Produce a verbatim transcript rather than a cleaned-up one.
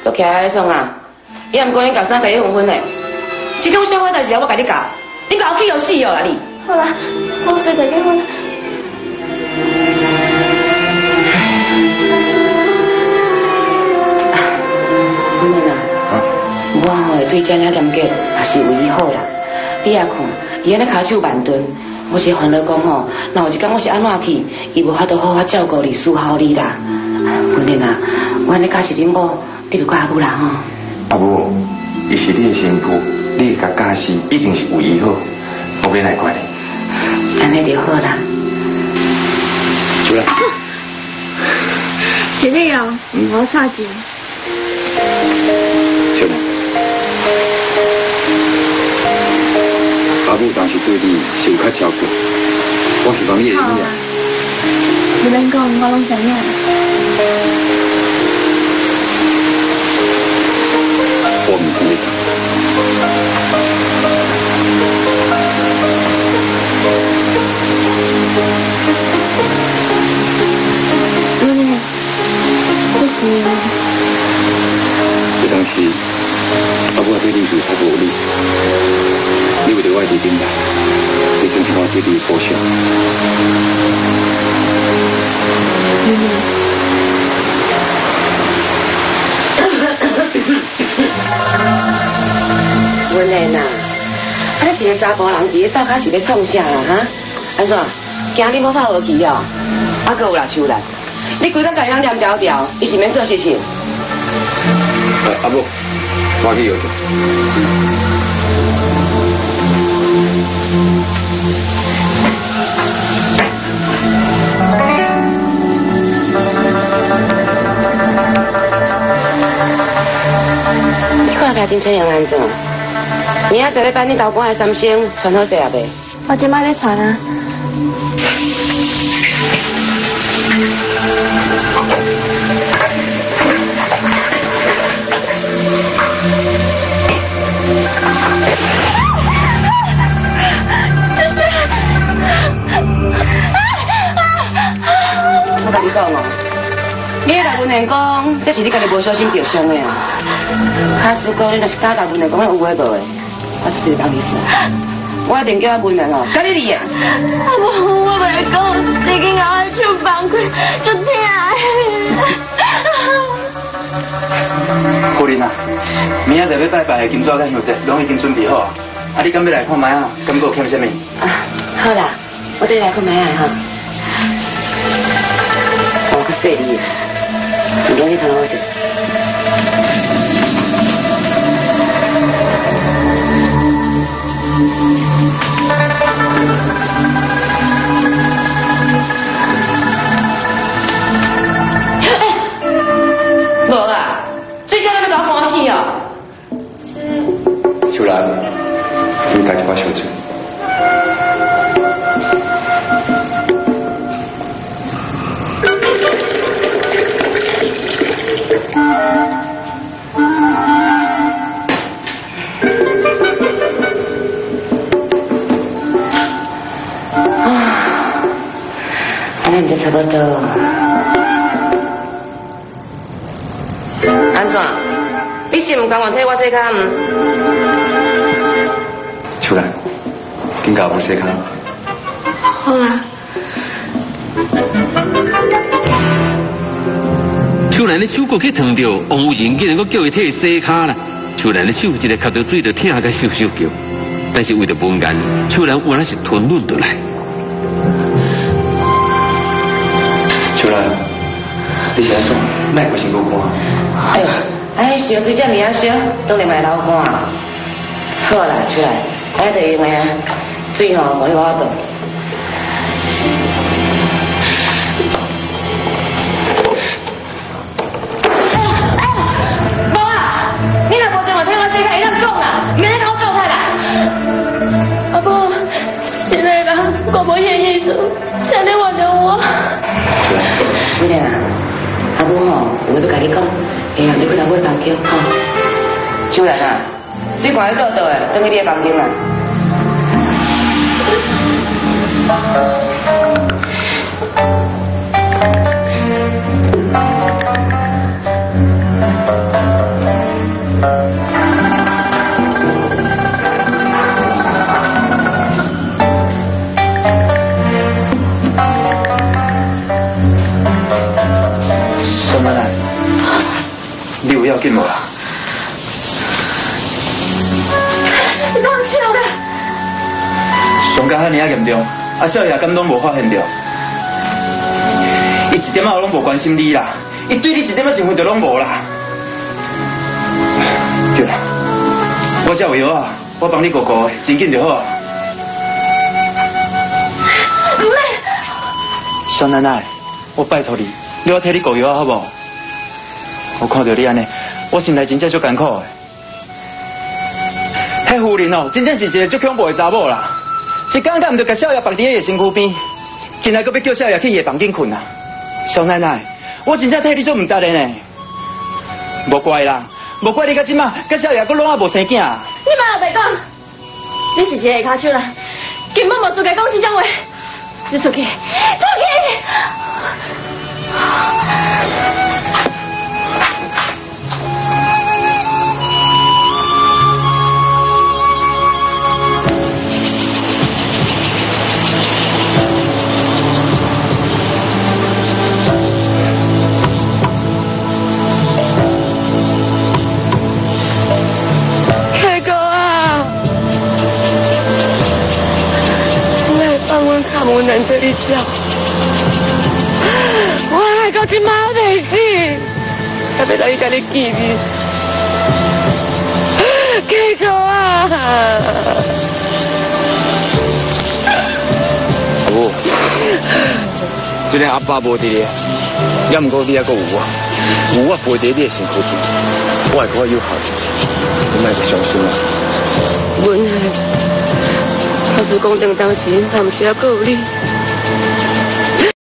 都徛喺创啊！伊也毋讲伊甲三伯去分婚嘞，这种小坏代志我甲你教，你搞起又死哦啦你！ 好啦，我随便结婚。 文玲啊，我吼对这领严格也是为伊好啦。你也看，伊安尼骹手慢蹲，我是烦恼讲吼，若有一天我是安怎去，伊无法度好好照顾你、伺候你啦。文玲啊，我安尼假是恁某，你袂怪阿母啦吼。 阿母，伊是你的媳妇，你甲假是一定是为伊好，我免来怪你。 安尼就好啦。 出来。 是你哦，唔好插钱。 小妹，阿母当时对你是有较照顾，我希望你会理解。 你免讲，我拢知影。 我唔同你讲。 嗯，这是。 这当时阿母对你有较无理，你为着我的顶来，你真是我对你的报偿。 文玲啊，啊你一个查甫人，伫咧灶骹是要创啥啦哈？安怎？惊你无法学去哦？啊，阁有啦，秋兰，你规工家样念条条，伊是免做事情。 阿母，我去摇去。 你看起来真像样安怎？明仔载要办你投管的三星，穿好势啊未？ 我即摆咧穿啊。 我甲你讲哦，你甲文玲讲，这是你家己无小心着伤的啊。假使讲你若是敢甲文玲讲有话无的，我就是当你死。我一定叫文玲哦，甲你离的。 阿母，我袂讲，已经咬手放开，就痛夫人啊，明仔载要拜拜的金纸甲香烛，拢已经准备好啊。啊，你敢要来看卖啊？敢有欠什么？ 啊，好啦，我对来看卖啊哈。我较细腻，唔讲你看我者。无啦，最近那个搞欢喜哦。 秋兰，你家己把小嘴。 安尼就差不多。安怎？你是唔甘愿替我洗脚唔？ 秋兰，紧甲我洗脚。 好啦。 秋兰的手骨去烫着，王夫人竟然阁叫伊替洗脚啦。秋兰的手一个吸到水就疼甲咻咻叫，但是为了文言，秋兰原来是吞忍落来。 秋兰，你是安怎？哪会身躯寒？ 哎呦，哎，烧水这么啊烧，当然嘛流汗。好啦，出来，哎，就用个水吼，无去我倒。无啊，你若无这么替我洗脚，伊怎讲啦？免咧甲我做太啦。 阿母，是你啦，我无遐意思，请你原谅我。 文玲啊，阿母吼，有要甲你讲，会让你去来买房叫吼。秋兰啊，水罐去倒倒的，等去你的房间啦。 要紧无啦。 你放手啦！ 伤到遐尼啊严重，啊少爷敢拢无发现着？伊一点仔拢无关心你啦，伊对你一点仔情分就拢无啦。对啦，我这有药啊，我帮你顾顾的，真紧就好。 唔免。 小奶奶，我拜托你，你我替你顾药好无？我看到你安尼，我心内真正足艰苦的。迄夫人哦，真正是一个足恐怖的查某啦。一刚刚唔就甲少爷放伫伊的身躯边，今仔搁要叫少爷去伊的房间困啊！小奶奶，我真正替你做唔得的呢。无怪啦，无怪你到即马，甲少爷搁拢啊无生囝。你莫老白讲，你是一个下骹手啦，根本无资格讲这种话。你出去，出去！ 我难得你叫，我来到今晚未死，还要来甲你见面，结果啊！ 阿母，虽然阿爸无伫咧，也毋过你还阁有我，有我陪伫你的身躯边，我会阁有效，你莫伤心啊！ 阮。他是讲等当时，他唔是还阁有你。